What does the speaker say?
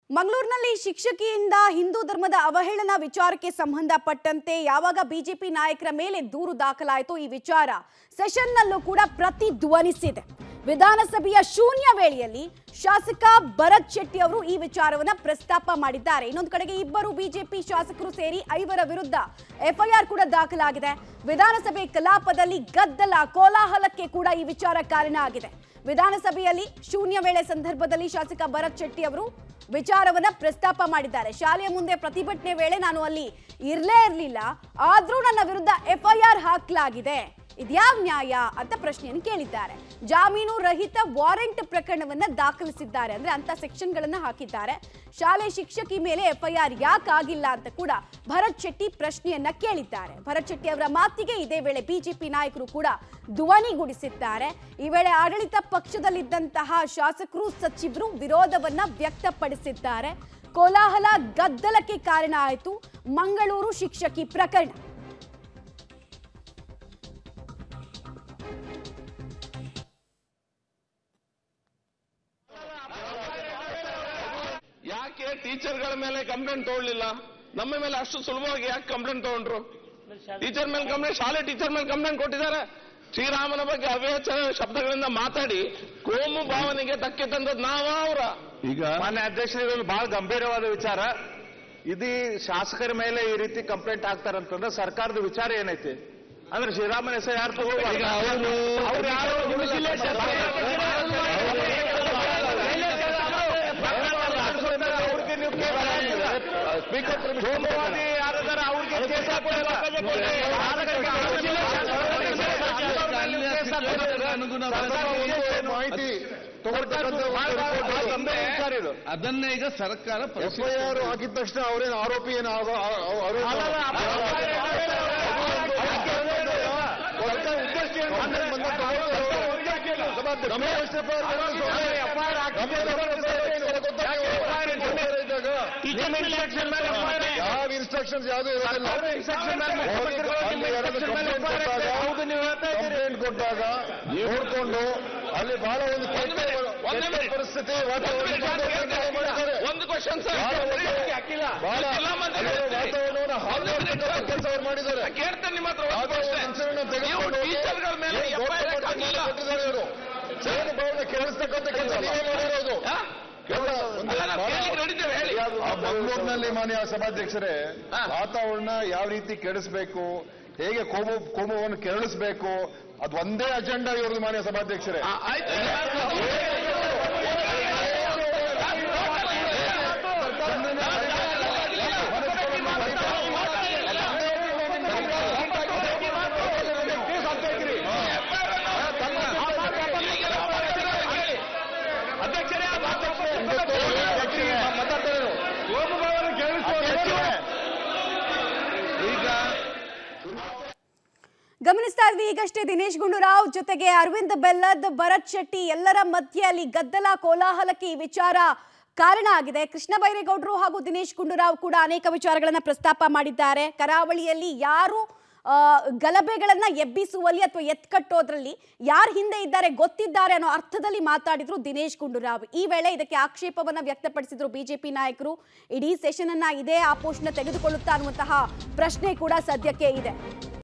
ಮಂಗಳೂರಿನಲ್ಲಿ ಶಿಕ್ಷಕಿಯಿಂದ ಹಿಂದೂ ಧರ್ಮದ ಅವಹೇಳನ ವಿಚಾರಕ್ಕೆ ಸಂಬಂಧಪಟ್ಟಂತೆ ಯಾವಾಗ ಬಿಜೆಪಿ ನಾಯಕರ ಮೇಲೆ ದೂರು ದಾಖಲಾಯಿತು ಈ ವಿಚಾರ ಸೆಷನ್ನಲ್ಲೂ ಕೂಡ ಪ್ರತಿಧ್ವನಿಸಿದೆ. ವಿಧಾನಸಭೆಯ ಶೂನ್ಯ ವೇಳೆಯಲ್ಲಿ ಶಾಸಕ ಭರತ್ ಶೆಟ್ಟಿ ಅವರು ಈ ವಿಚಾರವನ್ನ ಪ್ರಸ್ತಾಪ ಮಾಡಿದ್ದಾರೆ. ಇನ್ನೊಂದು ಕಡೆಗೆ ಇಬ್ಬರು ಬಿಜೆಪಿ ಶಾಸಕರು ಸೇರಿ 5 ವಿರುದ್ಧ ಎಫ್ಐಆರ್ ಕೂಡ ದಾಖಲಾಗಿದೆ. ವಿಧಾನಸಭೆ ಕಲಾಪದಲ್ಲಿ ಗದ್ದಲ ಕೋಲಾಹಲಕ್ಕೆ ಕೂಡ ಈ ವಿಚಾರ ಕಾರಣ ಆಗಿದೆ. ವಿಧಾನಸಭೆಯಲ್ಲಿ ಶೂನ್ಯ ವೇಳೆ ಸಂದರ್ಭದಲ್ಲಿ ಶಾಸಕ ಭರತ್ ಶೆಟ್ಟಿ ಅವರು ವಿಚಾರವನ್ನ ಪ್ರಸ್ತಾಪ ಮಾಡಿದ್ದಾರೆ. ಶಾಲೆಯ ಮುಂದೆ ಪ್ರತಿಭಟನೆ ವೇಳೆ ನಾನು ಅಲ್ಲಿ ಇರಲೇ ಇರಲಿಲ್ಲ, ಆದ್ರೂ ನನ್ನ ವಿರುದ್ಧ ಎಫ್ಐಆರ್ ಹಾಕಲಾಗಿದೆ, ಇದ್ಯಾವ ನ್ಯಾಯ ಅಂತ ಪ್ರಶ್ನೆಯನ್ನು ಕೇಳಿದ್ದಾರೆ. ಜಾಮೀನು ರಹಿತ ವಾರೆಂಟ್ ಪ್ರಕರಣವನ್ನ ದಾಖಲಿಸಿದ್ದಾರೆ, ಅಂದ್ರೆ ಅಂತ ಸೆಕ್ಷನ್ಗಳನ್ನ ಹಾಕಿದ್ದಾರೆ. ಶಾಲೆ ಶಿಕ್ಷಕಿ ಮೇಲೆ ಎಫ್ಐಆರ್ ಯಾಕಾಗಿಲ್ಲ ಅಂತ ಕೂಡ ಭರತ್ ಶೆಟ್ಟಿ ಪ್ರಶ್ನೆಯನ್ನ ಕೇಳಿದ್ದಾರೆ. ಭರತ್ ಶೆಟ್ಟಿ ಅವರ ಮಾತಿಗೆ ಇದೇ ವೇಳೆ ಬಿಜೆಪಿ ನಾಯಕರು ಕೂಡ ಧ್ವನಿಗೂಡಿಸಿದ್ದಾರೆ. ಈ ವೇಳೆ ಆಡಳಿತ ಪಕ್ಷದಲ್ಲಿದ್ದಂತಹ ಶಾಸಕರು ಸಚಿವರು ವಿರೋಧವನ್ನ ವ್ಯಕ್ತಪಡಿಸಿದ್ದಾರೆ. ಕೋಲಾಹಲ ಗದ್ದಲಕ್ಕೆ ಕಾರಣ ಆಯಿತು ಮಂಗಳೂರು ಶಿಕ್ಷಕಿ ಪ್ರಕರಣ. ಯಾಕೆ ಟೀಚರ್ಗಳ ಮೇಲೆ ಕಂಪ್ಲೇಂಟ್ ತಗೊಳ್ಳಿಲ್ಲ? ನಮ್ಮ ಮೇಲೆ ಅಷ್ಟು ಸುಲಭವಾಗಿ ಯಾಕೆ ಕಂಪ್ಲೇಂಟ್ ತಗೊಂಡ್ರು? ಟೀಚರ್ ಮೇಲೆ ಕಂಪ್ಲೇಂಟ್, ಶಾಲೆ ಟೀಚರ್ ಮೇಲೆ ಕಂಪ್ಲೇಂಟ್ ಕೊಟ್ಟಿದ್ದಾರೆ. ಶ್ರೀರಾಮನ ಬಗ್ಗೆ ಅವೇಚನ ಶಬ್ದಗಳಿಂದ ಮಾತಾಡಿ ಕೋಮು ಭಾವನೆಗೆ ಧಕ್ಕೆ ತಂದದ್ದು ನಾವ ಅವರ. ಈಗ ಮಾನ್ಯ ಅಧ್ಯಕ್ಷರು ಬಹಳ ಗಂಭೀರವಾದ ವಿಚಾರ. ಇದು ಶಾಸಕರ ಮೇಲೆ ಈ ರೀತಿ ಕಂಪ್ಲೇಂಟ್ ಆಗ್ತಾರಂತಂದ್ರೆ ಸರ್ಕಾರದ ವಿಚಾರ ಏನೈತಿ ಅಂದ್ರೆ ಶ್ರೀರಾಮನ ಹೆಸರು ಯಾರು ತಗೋಬಾರ್ದು. ಸೋಮವಾದಿ ಯಾರಿದ್ದಾರೆ ಅವ್ರಿಗೆ ಕೇಸ್ ಮಾಹಿತಿ ಅದನ್ನೇ ಈಗ ಸರ್ಕಾರ ಎಫ್ಐಆರ್ ಹಾಕಿದ ತಕ್ಷಣ ಅವರೇನು ಆರೋಪಿ ಏನು ಯಾವ ಇನ್ಸ್ಟ್ರಕ್ಷನ್ಸ್ ಯಾವುದು ಕಂಪ್ಲೇಂಟ್ ಕೊಟ್ಟಾಗ ನೋಡ್ಕೊಂಡು ಅಲ್ಲಿ ಬಹಳ ಒಂದು ಪರಿಸ್ಥಿತಿ ಒಂದು ಕ್ವಶನ್ ವಾತಾವರಣವನ್ನು ಕೆಲಸ ಅವ್ರು ಮಾಡಿದ್ದಾರೆ. ಕೇಳ್ತೇನೆ ನಿಮ್ಮ ಹತ್ರ. ಭಾವನೆ ಕೇಳಿಸ್ತಕ್ಕಂಥ ಕೆಲಸ ಮಾಡಿರೋದು ಮಂಗಳೂರಿನಲ್ಲಿ. ಮಾನ್ಯ ಸಭಾಧ್ಯಕ್ಷರೇ, ವಾತಾವರಣ ಯಾವ ರೀತಿ ಕೆಡಿಸಬೇಕು, ಹೇಗೆ ಕೋಮುವನ್ನು ಕೆರಳಿಸಬೇಕು, ಅದು ಒಂದೇ ಅಜೆಂಡಾ ಇವ್ರದ್ದು. ಮಾನ್ಯ ಸಭಾಧ್ಯಕ್ಷರೇ, ಗಮನಿಸ್ತಾ ಇದ್ವಿ ಈಗಷ್ಟೇ ದಿನೇಶ್ ಗುಂಡೂರಾವ್ ಜೊತೆಗೆ ಅರವಿಂದ್ ಬೆಲ್ಲದ್, ಭರತ್ ಶೆಟ್ಟಿ ಎಲ್ಲರ ಮಧ್ಯೆ ಅಲ್ಲಿ ಗದ್ದಲ ಕೋಲಾಹಲಕ್ಕೆ ಈ ವಿಚಾರ ಕಾರಣ ಆಗಿದೆ. ಕೃಷ್ಣ ಬೈರೇಗೌಡರು ಹಾಗೂ ದಿನೇಶ್ ಗುಂಡೂರಾವ್ ಕೂಡ ಅನೇಕ ವಿಚಾರಗಳನ್ನ ಪ್ರಸ್ತಾಪ ಮಾಡಿದ್ದಾರೆ. ಕರಾವಳಿಯಲ್ಲಿ ಯಾರು ಗಲಭೆಗಳನ್ನ ಎಬ್ಬಿಸುವಲ್ಲಿ ಅಥವಾ ಎತ್ಕಟ್ಟೋದ್ರಲ್ಲಿ ಯಾರು ಹಿಂದೆ ಇದ್ದಾರೆ ಗೊತ್ತಿದ್ದಾರೆ ಅನ್ನೋ ಅರ್ಥದಲ್ಲಿ ಮಾತಾಡಿದ್ರು ದಿನೇಶ್ ಗುಂಡೂರಾವ್. ಈ ವೇಳೆ ಇದಕ್ಕೆ ಆಕ್ಷೇಪವನ್ನ ವ್ಯಕ್ತಪಡಿಸಿದ್ರು ಬಿಜೆಪಿ ನಾಯಕರು. ಇಡೀ ಸೆಷನ್ ಅನ್ನ ಇದೇ ಆಪೋಷಣ ತೆಗೆದುಕೊಳ್ಳುತ್ತಾ ಅನ್ನುವಂತಹ ಪ್ರಶ್ನೆ ಕೂಡ ಸದ್ಯಕ್ಕೆ ಇದೆ.